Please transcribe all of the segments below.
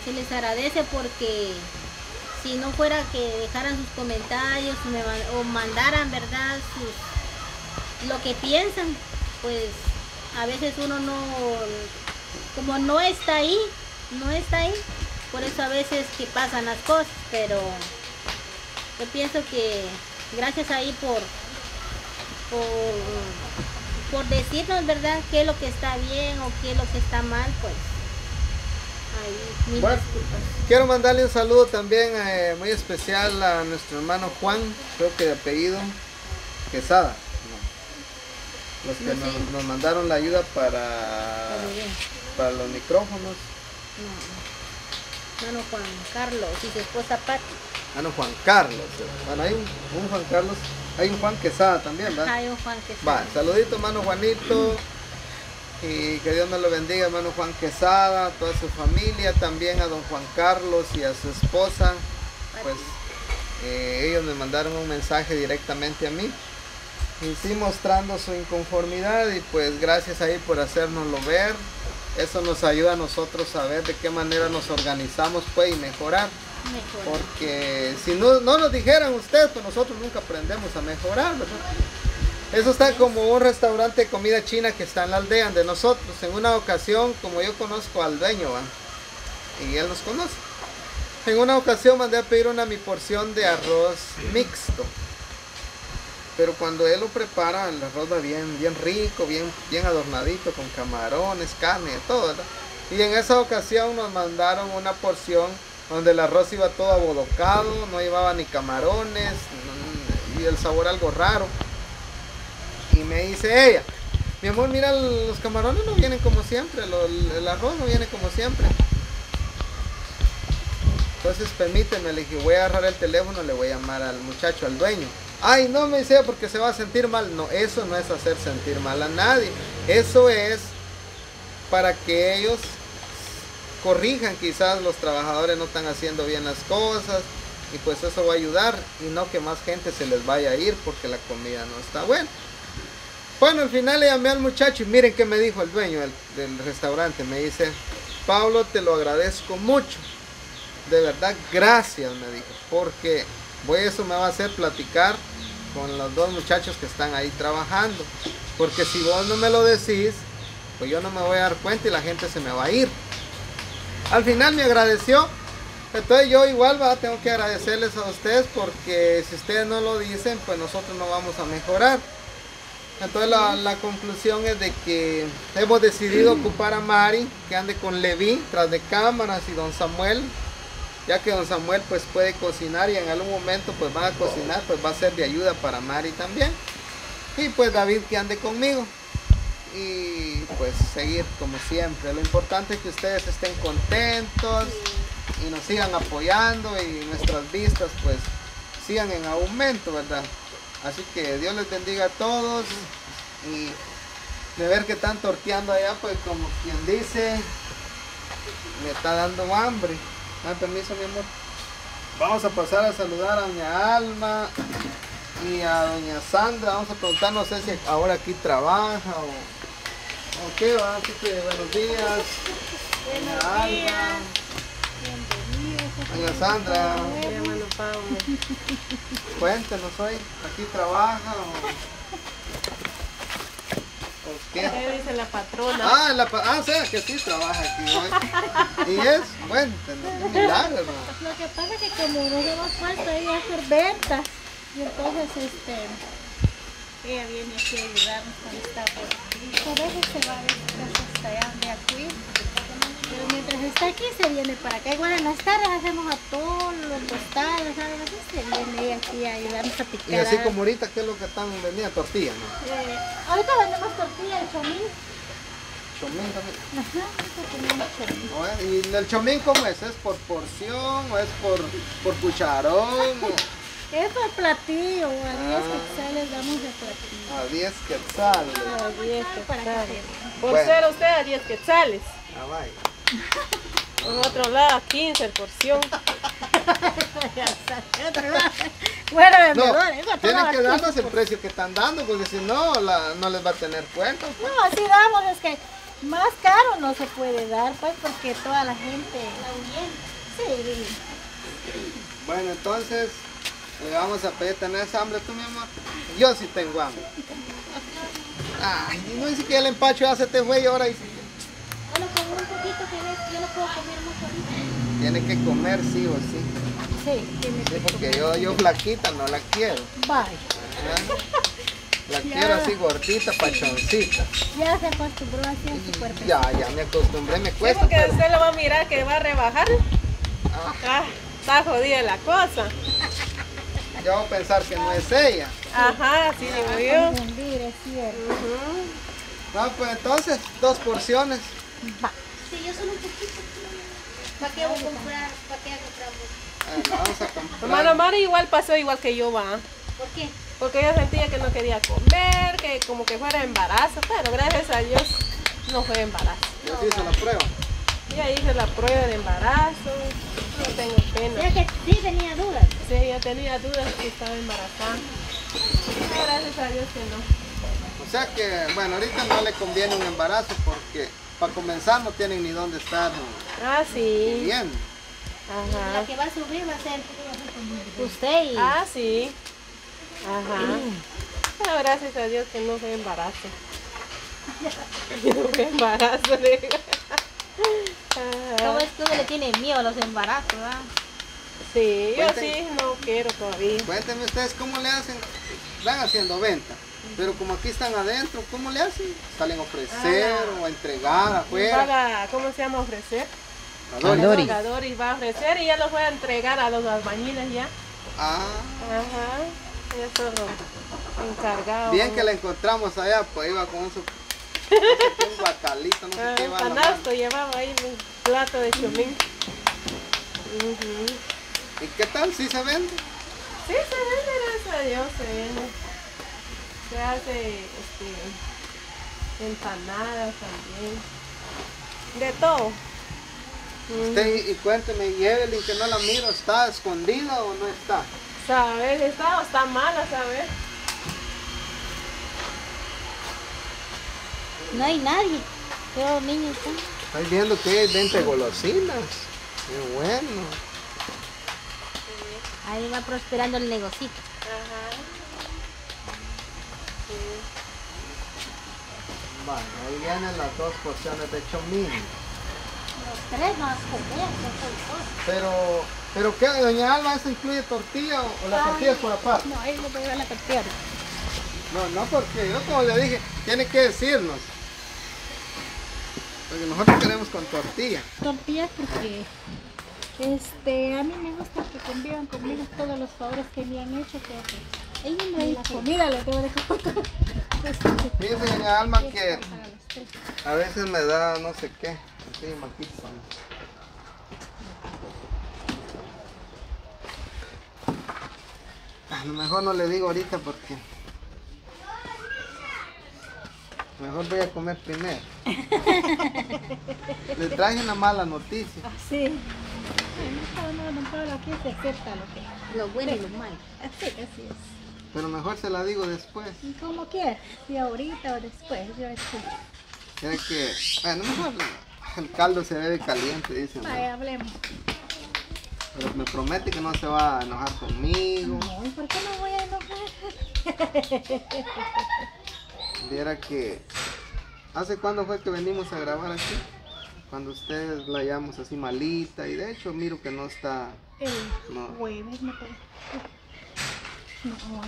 se les agradece porque si no fuera que dejaran sus comentarios o mandaran, ¿verdad? Lo que piensan, pues a veces uno no, como no está ahí, por eso a veces que pasan las cosas, pero yo pienso que gracias ahí por decirnos, ¿verdad?, qué es lo que está bien o qué es lo que está mal, pues ahí mil disculpas. Quiero mandarle un saludo también muy especial a nuestro hermano Juan, creo que de apellido Quesada, no. Los que nos mandaron la ayuda para los micrófonos. Hermano Juan Carlos y su esposa Pati. No, Juan Carlos. Bueno, hay un Juan Carlos, hay un Juan Quesada también, ¿verdad? Hay un Juan Quesada. Va, saludito, hermano Juanito. Y que Dios me lo bendiga, hermano Juan Quesada, toda su familia, también a don Juan Carlos y a su esposa. Pues ellos me mandaron un mensaje directamente a mí. Y sí, mostrando su inconformidad, y pues gracias ahí por hacérnoslo ver. Eso nos ayuda a nosotros a ver de qué manera nos organizamos, pues, y mejorar. Porque si no nos dijeran ustedes, pues nosotros nunca aprendemos a mejorar, ¿verdad? Eso está como un restaurante de comida china que está en la aldea de nosotros. En una ocasión, como yo conozco al dueño, ¿va?, y él nos conoce, en una ocasión mandé a pedir mi porción de arroz mixto. Pero cuando él lo prepara, el arroz va bien rico, bien adornadito, con camarones, carne, todo, ¿verdad? Y en esa ocasión nos mandaron una porción donde el arroz iba todo abolocado, no llevaba ni camarones, y el sabor algo raro. Y me dice ella, mi amor, mira, los camarones no vienen como siempre, el arroz no viene como siempre. Entonces permíteme, le dije, voy a agarrar el teléfono, le voy a llamar al muchacho, al dueño. Ay, no, me dice, porque se va a sentir mal. No, eso no es hacer sentir mal a nadie. Eso es para que ellos corrijan, quizás los trabajadores no están haciendo bien las cosas, y pues eso va a ayudar, y no que más gente se les vaya a ir porque la comida no está buena. Bueno, al final le llamé al muchacho y miren qué me dijo el dueño del restaurante. Me dice, Pablo, te lo agradezco mucho. De verdad, gracias, me dijo, porque eso me va a hacer platicar con los dos muchachos que están ahí trabajando. Porque si vos no me lo decís, pues yo no me voy a dar cuenta y la gente se me va a ir. Al final me agradeció. Entonces yo igual tengo que agradecerles a ustedes, porque si ustedes no lo dicen, pues nosotros no vamos a mejorar. Entonces la conclusión es de que hemos decidido ocupar a Mari, que ande con Leví tras de cámaras, y don Samuel, ya que don Samuel pues puede cocinar, y en algún momento pues van a cocinar, pues va a ser de ayuda para Mari también. Y pues David, que ande conmigo, y pues seguir como siempre. Lo importante es que ustedes estén contentos y nos sigan apoyando, y nuestras vistas pues sigan en aumento, ¿verdad? Así que Dios les bendiga a todos, y de ver que están torteando allá, pues como quien dice, me está dando hambre. Permiso, mi amor. Vamos a pasar a saludar a doña Alma y a doña Sandra. Vamos a preguntar, no sé si ahora aquí trabaja o qué va. Así que buenos días. Doña Alma. Doña Sandra. Cuéntenos hoy, ¿aquí trabaja o qué? ¿Qué dice la patrona? Sí, que sí trabaja aquí hoy. Y es, cuéntenos, qué milagro, hermano. Lo que pasa es que como nos hemos puesto ahí a hacer ventas, y entonces ella viene aquí a ayudarnos con esta cosa. A veces se va a ver hasta allá de aquí, pero mientras está aquí se viene para acá. Igual en las tardes hacemos a todos los tostados, ¿sabes? Así se viene ella aquí a ayudarnos a picar. Y así como ahorita, ¿qué es lo que están vendiendo? Tortilla, ¿no? Ahorita vendemos tortilla de chomín. ¿Chomín también? Ajá, tenemos chomín. ¿Y el chomín cómo es? ¿Es por porción o es por cucharón? Es por platillo, a 10 quetzales damos de platillo. A 10 quetzales. A 10 Para que quetzales. sepan. Por Bueno. ser usted a 10 quetzales. Vaya. En otro lado a 15 porción. Bueno, No, vendedores, tienen que darnos el precio que están dando, porque si no, no les va a tener cuenta. No, así damos, es que Más caro no se puede dar, pues, porque toda la gente... Sí. Bueno, entonces, le vamos a pedir, ¿tenés hambre tú, mi amor? Yo sí tengo hambre. Ay, no dice que el empacho ya se te fue y ahora dice que... Bueno, con un poquito que ves, yo no puedo comer mucho ahorita. Tiene que comer sí o sí. Sí, tiene Sí, que porque comer. yo flaquita no la quiero. Vaya. Ajá. La quiero así gordita, pachoncita. Ya se acostumbró así a su cuerpo. Ya me acostumbré, me Sí, cuesta. porque Pero... usted lo va a mirar que va a rebajar. Ah, Ah, está jodida la cosa. yo voy a pensar que no es ella. Ajá, sí digo yo. Confundir, es cierto. Ujú. No, pues entonces, 2 porciones. Va. Sí, yo solo un poquito. ¿Para qué voy a comprar? ¿Para qué compramos? Vamos a comprar. Hermana Mari igual pasó igual que yo, va. ¿Por qué? Porque ella sentía que no quería comer, que como que fuera embarazo. Pero gracias a Dios no fue embarazo. Yo sí hice la prueba. Ya hice la prueba de embarazo, no tengo O pena. sea que sí tenía dudas. Sí, yo tenía dudas que estaba embarazada. Pero gracias a Dios que no. O sea que, bueno, ahorita no le conviene un embarazo porque para comenzar no tienen ni dónde estar Ah, sí. bien. La Ajá. que va a subir va a ser usted y... Ah, sí. Ajá. Pero gracias a Dios que no fue embarazo. No fue embarazo, le digo. ¿Cómo Ajá. es que uno le tiene miedo a los embarazos, ah? Sí, yo Cuenten. sí no quiero todavía. Cuéntenme ustedes cómo le hacen. Van haciendo venta. Pero como aquí están adentro, ¿cómo le hacen? ¿Salen a ofrecer o a entregar afuera? Para, ¿cómo se llama ofrecer? A Doris. La Doris va a ofrecer y ya los voy a entregar a los albañiles ya. Ah, Ajá. Ya son los encargados. bien que la encontramos allá, pues iba con eso. No sé qué, un guacalito, no sé qué iba a la mano. Canasto llevaba ahí un plato de chumín. Ujú. ¿Y qué tal? ¿Sí se vende? Sí, se vende, gracias a Dios, se vende. Se hace empanadas también. De todo. Usted, y cuénteme, y Evelyn, que no la miro, ¿está escondida o no está? ¿Sabes? Está mala, ¿sabes? No hay nadie. Todos los niños están. Estoy viendo que hay 20 golosinas. Qué bueno. Ahí va prosperando el negocito. Ajá. Sí. Bueno, ahí vienen las 2 porciones de chomín. Los tres no vas a comer, Pero ¿qué, doña Alma, eso incluye tortilla o la tortilla es por aparte? No, él no puede llevar la tortilla. No, porque yo como le dije, tiene que decirnos. Porque nosotros queremos con tortilla. Tortillas porque a mí me gusta que convivan conmigo todos los favores que me han hecho. Que ella me ha dicho, la comida le tengo de comer. Fíjese, doña Alma, que a veces me da no sé qué. Así, maquito. A lo mejor no le digo ahorita porque mejor voy a comer primero. Le traje una mala noticia. Sí. No, Pablo, aquí se acepta lo bueno y lo malo. Así es. Pero mejor se la digo después. Y como quieras, si ahorita o después, yo escucho. Es que, bueno, mejor el caldo se bebe caliente, dicen. ¿No? Vaya, hablemos. Pero me promete que no se va a enojar conmigo. No, ¿y por qué no voy a enojar? Viera que, ¿hace cuándo fue que venimos a grabar aquí? Cuando ustedes la hallamos así malita y de hecho miro que no está. El No. jueves me parece. No,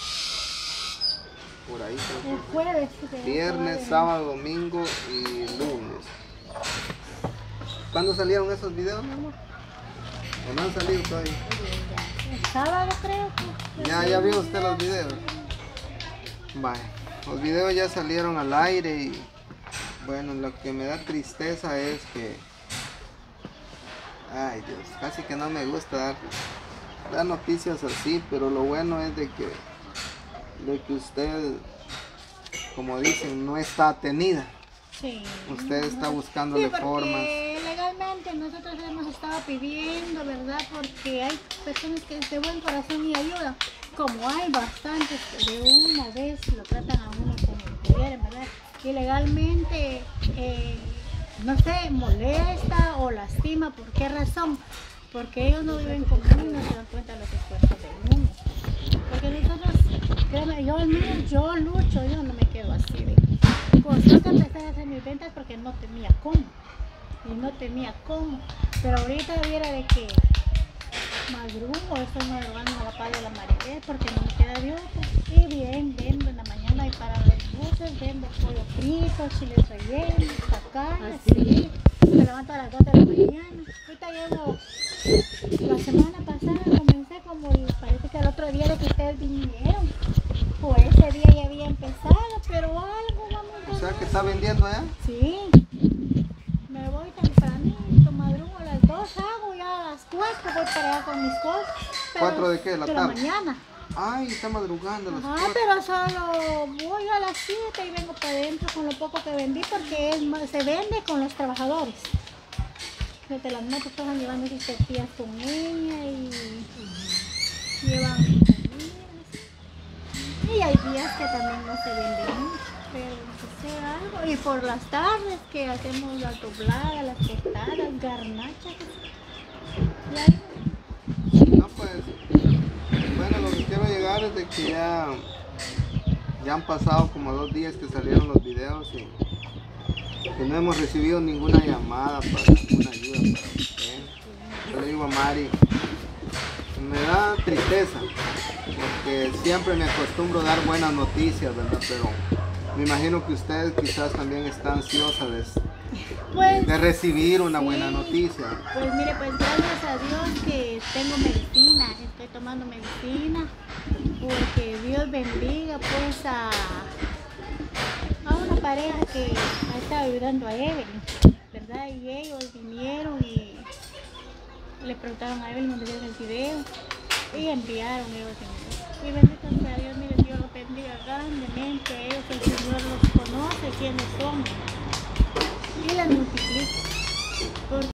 Por ahí creo el que jueves. fue. Viernes, sábado, domingo y lunes. ¿Cuándo salieron esos videos, mi amor? ¿O no han salido todavía? El sábado creo que. Ya vio usted los videos. Vale, los videos ya salieron al aire y bueno, lo que me da tristeza es que, ay Dios, casi que no me gusta dar noticias así, pero lo bueno es de que usted, como dicen, no está atenida. Sí. Usted está Sí, buscándole porque formas. legalmente nosotros hemos estado pidiendo, ¿verdad? Porque hay personas que de buen corazón y ayudan. Como hay bastantes que de una vez lo tratan a uno como quieren, ¿verdad? ilegalmente, no sé, molesta o lastima. ¿Por qué razón? Porque ellos no viven conmigo y no se dan cuenta de los esfuerzos del mundo. Porque nosotros, créeme, yo al menos yo lucho, yo no me quedo así. Pues yo que empecé a hacer mis ventas porque no tenía cómo. Y no tenía cómo. Pero ahorita viera de que madrugo, estoy madrugando a la par de la Maribel porque no me queda de otra. Y bien, vendo en la mañana y para los buses, vendo pollo frito, chiles rellenos, tacañas, sí. Me levanto a las 2 de la mañana. Ahorita llevo, la semana pasada comencé como, parece que el otro día de que ustedes vinieron. Pues ese día ya había empezado, pero algo vamos a ver. O sea que está vendiendo ya. Sí. Me voy tempranito, madrugo a las 2, hago ya a las 4, voy para allá con mis cosas. ¿4 de qué? ¿La de tarde? la mañana. Ay, está madrugando a las Ajá, 4. pero solo voy a las 7 y vengo para adentro con lo poco que vendí porque se vende con los trabajadores. Desde las motos estaban llevando sus tortillas con ella y llevan comidas. Y hay días que también no se vende mucho, pero que sea algo. Y por las tardes que hacemos las dobladas, las tostadas, garnachas. Y ahí. No, pues, bueno, lo que quiero llegar es de que ya han pasado como 2 días que salieron los videos y que no hemos recibido ninguna llamada para alguna ayuda para usted. Yo le digo a Mari, me da tristeza porque siempre me acostumbro a dar buenas noticias, ¿verdad? Pero me imagino que usted quizás también está ansiosa de recibir una buena noticia. Pues mire, pues gracias a Dios que tengo medicina, estoy tomando medicina, porque Dios bendiga pues a una pareja que ha estado ayudando a Evelyn, ¿verdad? Y ellos vinieron y le preguntaron a Evelyn dónde vieron el video y enviaron ellos el video. Y bendito sea Dios, mire, Dios los bendiga grandemente, ellos el Señor los conoce quiénes son y las multiplica.